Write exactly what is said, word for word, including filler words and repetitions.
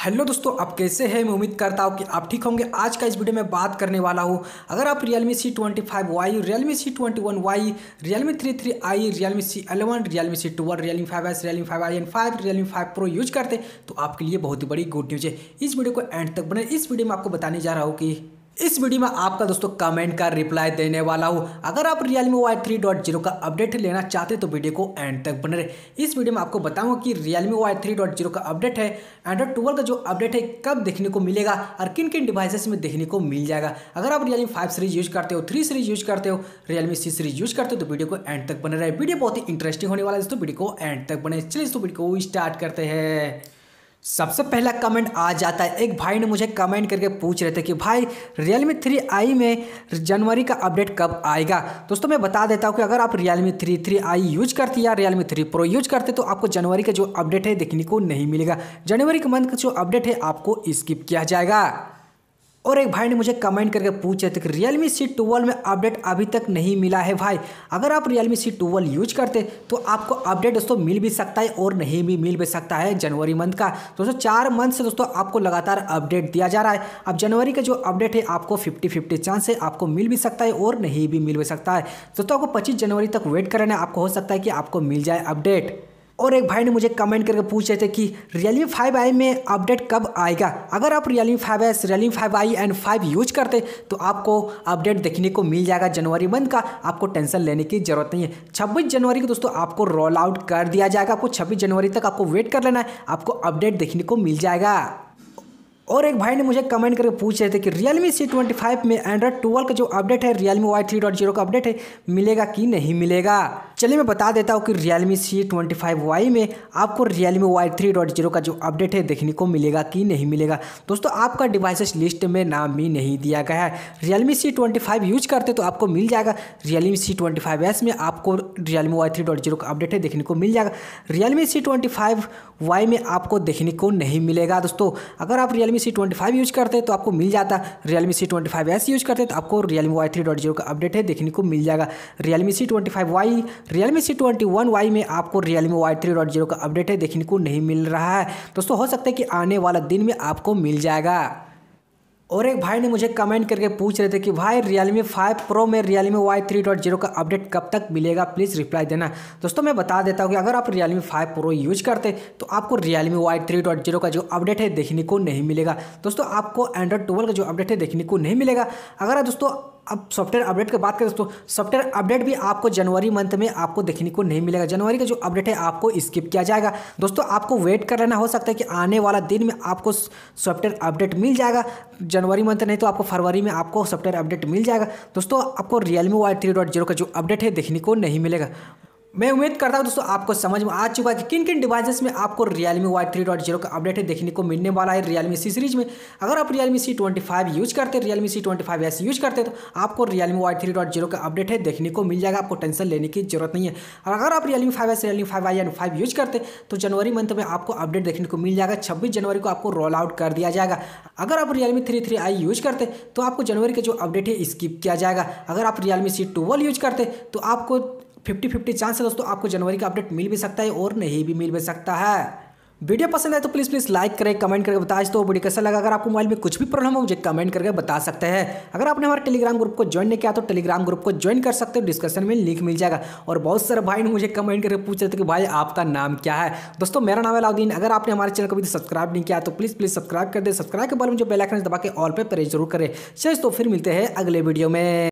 Hello दोस्तों, आप कैसे हैं। मैं उम्मीद करता हूँ कि आप ठीक होंगे। आज का इस वीडियो में बात करने वाला हूँ, अगर आप Realme C twenty five Y, Realme C twenty one Y, Realme thirty three I, Realme C eleven, Realme C twelve, Realme five S, Realme five I and five, Realme five pro use करते तो आपके लिए बहुत ही बड़ी good news है। इस video को and तक बने। इस वीडियो में आपको बताने जा रहा हूँ कि इस वीडियो में आपका दोस्तों कमेंट का रिप्लाई देने वाला हूँ। अगर आप Realme Y three point zero का अपडेट लेना चाहते तो वीडियो को एंड तक बने रहे। इस वीडियो में आपको बताऊंगा कि Realme Y three point zero का अपडेट है, एंड्रॉइड ट्वेल्व का जो अपडेट है कब देखने को मिलेगा और किन किन डिवाइसेस में देखने को मिल जाएगा। अगर आप Realme फाइव सीरीज यूज करते हो, थ्री सीरीज यूज करते हो, Realme सी सीरीज यूज करते हो तो वीडियो को एंड तक बने रहे। वीडियो बहुत ही इंटरेस्टिंग होने वाला है दोस्तों, वीडियो को एंड तक बने। चलिए दोस्तों वीडियो को स्टार्ट करते हैं। सबसे पहला कमेंट आ जाता है, एक भाई ने मुझे कमेंट करके पूछ रहे थे कि भाई Realme थ्री आई में जनवरी का अपडेट कब आएगा। दोस्तों मैं बता देता हूं कि अगर आप Realme thirty three I use करते या Realme थ्री प्रो यूज करते तो आपको जनवरी का जो अपडेट है देखने को नहीं मिलेगा। जनवरी के मंथ का जो अपडेट है आपको स्किप किया जाएगा। और एक भाई ने मुझे कमेंट करके पूछे थे कि Realme सी ट्वेल्व में अपडेट अभी तक नहीं मिला है। भाई अगर आप Realme सी ट्वेल्व यूज करते तो आपको अपडेट दोस्तों मिल भी सकता है और नहीं भी मिल भी सकता है जनवरी मंथ का। दोस्तों चार मंथ से दोस्तों आपको लगातार अपडेट दिया जा रहा है। अब जनवरी का जो अपडेट है आपको फिफ्टी फिफ्टी चांस है, आपको मिल भी सकता है और नहीं भी मिल भी सकता है। दोस्तों आपको पच्चीस जनवरी तक वेट करना है, आपको हो सकता है कि आपको मिल जाए अपडेट। और एक भाई ने मुझे कमेंट करके पूछ रहे थे कि Realme फाइव आई में अपडेट कब आएगा। अगर आप Realme five S, Realme five I and five use करते तो आपको अपडेट देखने को मिल जाएगा जनवरी मंथ का। आपको टेंशन लेने की जरूरत नहीं है। छब्बीस जनवरी को दोस्तों आपको रोल आउट कर दिया जाएगा। आपको छब्बीस जनवरी तक आपको वेट कर लेना है, आपको अपडेट देखने को मिल जाएगा। और एक भाई ने मुझे कमेंट करके पूछ रहे थे कि Realme सी ट्वेंटी फाइव में एंड्रॉइड ट्वेल्व का जो अपडेट है Realme Y three point zero का अपडेट है मिलेगा कि नहीं मिलेगा। चलिए मैं बता देता हूँ कि Realme C twenty five Y में आपको Realme Y three point zero का जो अपडेट है देखने को मिलेगा कि नहीं मिलेगा। दोस्तों आपका डिवाइसेस लिस्ट में नाम भी नहीं दिया गया है। Realme C twenty five use करते तो आपको मिल जाएगा। Realme C twenty five S में आपको Realme Y three point zero का अपडेट है देखने को मिल जाएगा। Realme C twenty five Y में आपको देखने को नहीं मिलेगा। दोस्तों अगर आप Realme C twenty five use करते तो आपको मिल जाता। Realme C twenty five S use करते तो आपको Realme Y three point zero का अपडेट है देखने को मिल जाएगा। Realme C twenty five Y, Realme C twenty one Y में आपको Realme Y three point zero का अपडेट है देखने को नहीं मिल रहा है। दोस्तों हो सकता है कि आने वाला दिन में आपको मिल जाएगा। और एक भाई ने मुझे कमेंट करके पूछ रहे थे कि भाई Realme फाइव प्रो में Realme Y three point zero का अपडेट कब तक मिलेगा, प्लीज़ रिप्लाई देना। दोस्तों मैं बता देता हूँ कि अगर आप Realme फाइव प्रो यूज करते तो आपको Realme Y three point zero का जो अपडेट है देखने को नहीं मिलेगा। दोस्तों आपको एंड्रॉइड ट्वेल्व का जो अपडेट है देखने को नहीं मिलेगा। अगर दोस्तों अब सॉफ्टवेयर अपडेट की बात करें दोस्तों, सॉफ्टवेयर अपडेट भी आपको जनवरी मंथ में आपको देखने को नहीं मिलेगा। जनवरी का जो अपडेट है आपको स्किप किया जाएगा। दोस्तों आपको वेट कर लेना, हो सकता है कि आने वाला दिन में आपको सॉफ्टवेयर अपडेट मिल जाएगा। जनवरी मंथ नहीं तो आपको फरवरी में आपको सॉफ्टवेयर अपडेट मिल जाएगा। दोस्तों आपको Realme Y three point zero का जो अपडेट है देखने को नहीं मिलेगा। मैं उम्मीद करता हूं दोस्तों आपको समझ में आ चुका है कि किन किन डिवाइसेस में आपको Realme Y three point zero का अपडेट है देखने को मिलने वाला है Realme सी सीरीज में। अगर आप Realme C twenty five use करते, Realme C twenty five S use करते तो आपको Realme Y three point zero का अपडेट है देखने को मिल जाएगा। आपको टेंशन लेने की जरूरत नहीं है। और अगर आप Realme five S, Realme five I and five use करते तो जनवरी मंथ में आपको अपडेट देखने को मिल जाएगा। छब्बीस जनवरी को आपको रोल आउट कर दिया जाएगा। अगर आप Realme thirty three I use करते तो आपको जनवरी का जो अपडेट है स्किप किया जाएगा। अगर आप Realme सी ट्वेल्व यूज करते तो आपको फिफ्टी फिफ्टी चांस है दोस्तों आपको जनवरी का अपडेट मिल भी सकता है और नहीं भी मिल भी सकता है। वीडियो पसंद है तो प्लीज़ प्लीज़ लाइक करें, कमेंट करके बताएं तो वीडियो कैसा लगा। अगर आपको मोबाइल में कुछ भी प्रॉब्लम हो मुझे कमेंट करके बता सकते हैं। अगर आपने हमारे टेलीग्राम ग्रुप को ज्वाइन नहीं किया तो टेलीग्राम ग्रुप को ज्वाइन कर सकते हो, डिस्क्रिप्शन में लिंक मिल जाएगा। और बहुत सारे भाई ने मुझे कमेंट करके पूछ रहे थे कि भाई आपका नाम क्या है। दोस्तों मेरा नाम है अलाउद्दीन। अगर आपने हमारे चैनल को भी सब्सक्राइब नहीं किया तो प्लीज़ प्लीज़ सब्सक्राइब कर दे। सब्सक्राइब के बारे में जो बेल आइकन दबा के ऑल पे प्रेस जरूर करें। चलिए तो फिर मिलते हैं अगले वीडियो में।